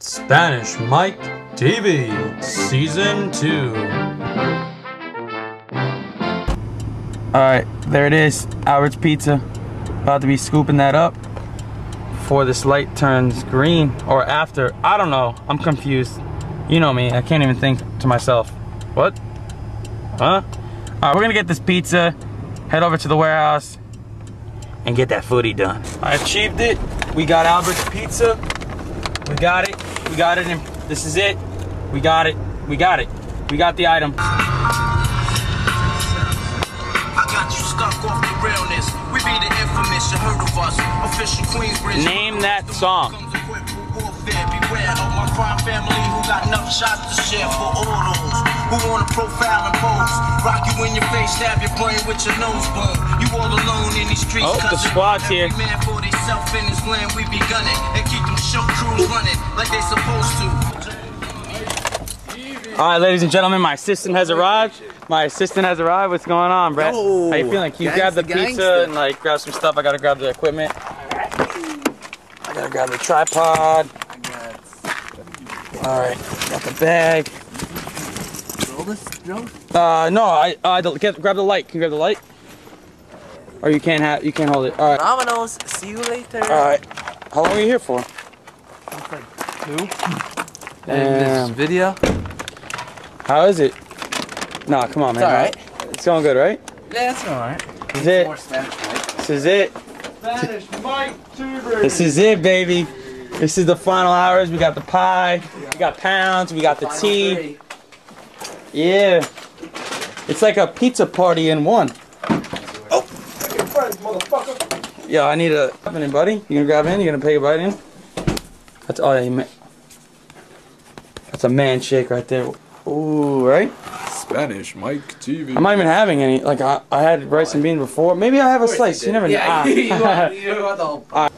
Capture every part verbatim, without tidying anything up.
Spanish Mike T V Season two. Alright, there it is. Albert's Pizza. About to be scooping that up before this light turns green or after. I don't know. I'm confused. You know me. I can't even think to myself. What? Huh? Alright, we're gonna get this pizza, head over to the warehouse, and get that footy done. I achieved it. We got Albert's Pizza. We got it. We got it. And this is it. We got it. We got it. We got the item. I got you stuck off the realness. We be the infamous. You heard of us. Official Queensbridge. Name that song. Beware of my crime family who got enough shots to share for all those who want to profile and pose. Rock you in your face, stab your brain with your nose bone. You all alone in these streets. Oh, the squad's here. Every man for themself in his land, we be gunning and keep them shook crews running like they supposed to. All right, ladies and gentlemen, my assistant has arrived. My assistant has arrived. What's going on, Brett? Yo, how you feeling? Can you grab the pizza gangster. and like grab some stuff? I gotta grab the equipment. I gotta grab the tripod. All right, got the bag. Roll this, Joe? Uh, no, I, I get, grab the light. Can you grab the light? Or you can't have, you can't hold it. All right. Vámonos. See you later. All right. How long are you here for? Two. Damn. This video. How is it? Nah, come on, man. It's all right. It's going good, right? Yeah, it's all right. This is it. More Spanish, right? This is it. Spanish Mike T V. This is it, baby. This is the final hours. We got the pie, we got pounds, we got the tea. Yeah. It's like a pizza party in one. Oh. Yo, I need a grab in, buddy. You gonna grab in? You gonna take a bite in? That's all you meant. That's a man shake right there. Ooh, right? Spanish Mike T V. I'm not even having any. Like, I, I had rice and beans before. Maybe I'll have a slice. You, you never know. Yeah, Ah. you, want, you want the whole Ah.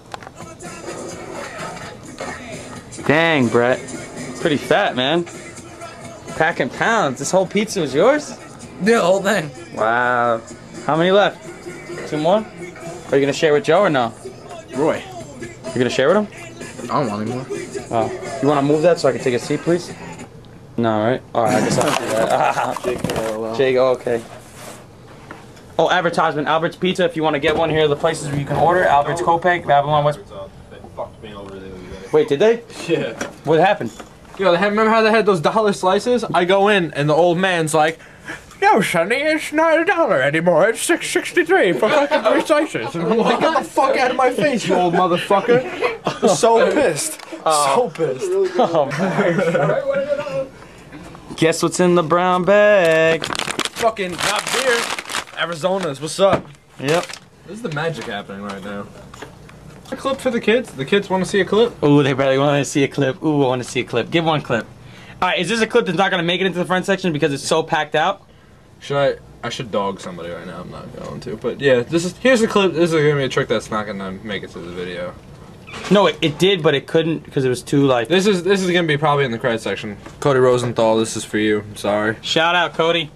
Dang, Brett. Pretty fat, man. Packing pounds. This whole pizza was yours? the whole thing. Wow. How many left? Two more? Are you going to share with Joe or no? Roy. You going to share with him? I don't want any more. Oh. You want to move that so I can take a seat, please? No, right? Alright, I guess I'll do that. Jake, uh, well. Jake, oh, okay. Oh, advertisement. Albert's Pizza. If you want to get one, here are the places where you can order. Albert's Copeg, Babylon West. Wait, did they? Yeah. What happened? Yo, they have, remember how they had those dollar slices? I go in and the old man's like, "Yo, Sonny, it's not a dollar anymore. It's six sixty-three for fucking three slices." And I'm like, "Get the fuck out of my face, you old motherfucker!" I'm so pissed. Oh. So pissed. Oh, man. Guess what's in the brown bag? Fucking got beer. Arizona's. What's up? Yep. This is the magic happening right now. A clip for the kids. The kids want to see a clip. Ooh, they barely want to see a clip. Ooh, I want to see a clip. Give one clip. All right, is this a clip that's not going to make it into the front section because it's so packed out? Should I? I should dog somebody right now. I'm not going to. But yeah, this is here's the clip. This is gonna be a trick that's not gonna make it to the video. No, it, it did, but it couldn't because it was too like. This is this is gonna be probably in the credit section. Cody Rosenthal, this is for you. I'm sorry. Shout out, Cody.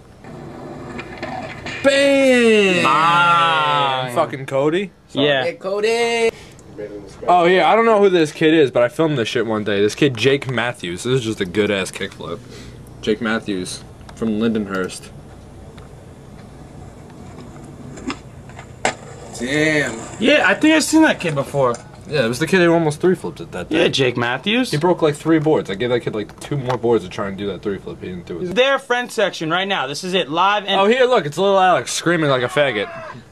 Bam! Bang. Fucking Cody. Sorry. Yeah. Hey, Cody. Oh yeah, I don't know who this kid is, but I filmed this shit one day. This kid Jake Matthews. This is just a good ass kickflip. Jake Matthews from Lindenhurst. Damn. Yeah, I think I've seen that kid before. Yeah, it was the kid who almost three flipped it that day. Yeah, Jake Matthews. He broke like three boards. I gave that kid like two more boards to try and do that three flip. He didn't do it. Their friend section right now. This is it, live and. Oh here, look, it's little Alex screaming like a faggot.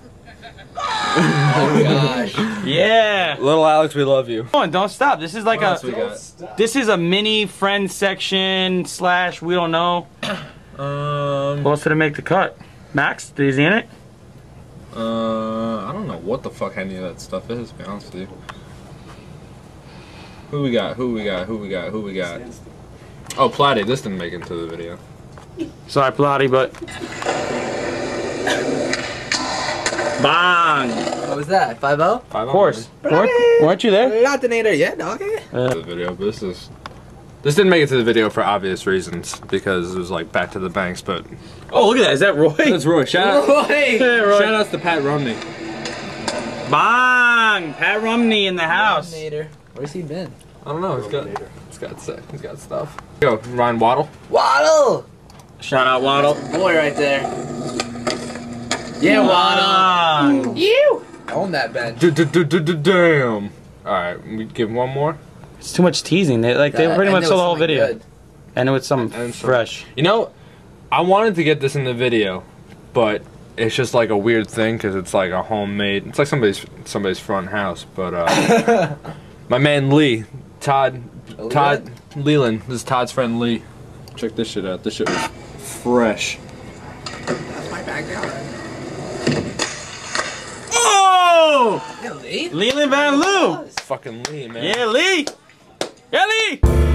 Oh gosh. Yeah. Little Alex, we love you. Come on, don't stop. This is like What a. else we got? This is a mini friend section slash we don't know. Um. What else did it make the cut? Max, is he in it? Uh, I don't know what the fuck any of that stuff is, to be honest with you. Who we got? Who we got? Who we got? Who we got? Oh, Platty, this didn't make it into the video. Sorry, Pilates, but. Bang! What was that? five oh? Five Of course. Weren't, weren't you there? Latinator, yeah, dog. Uh, the video, but this is. This didn't make it to the video for obvious reasons because it was like back to the banks, but. Oh, look at that. Is that Roy? That's Roy. Shout out. Roy. Yeah, Roy. Shout outs to Pat Rumney. Bang! Pat Rumney in the house. Latinator. Where's he been? I don't know. He's got, he's got, sick. He's got stuff. Go, Ryan Waddle. Waddle! Shout out Waddle. Boy right there. Yeah, Waddle. You! Own that bench. Damn. Alright, we give one more. It's too much teasing. They like they Uh, pretty I much know saw the it's whole something video. good. And it was something And some- fresh. You know, I wanted to get this in the video, but it's just like a weird thing because it's like a homemade. It's like somebody's somebody's front house. But uh, my man Lee, Todd, Todd Leland. This is Todd's friend Lee. Check this shit out. This shit was fresh. That's my backyard. Oh! Yeah, Lee? Leland Van Loo. Fucking Lee, man. Yeah, Lee. Yeah, Lee.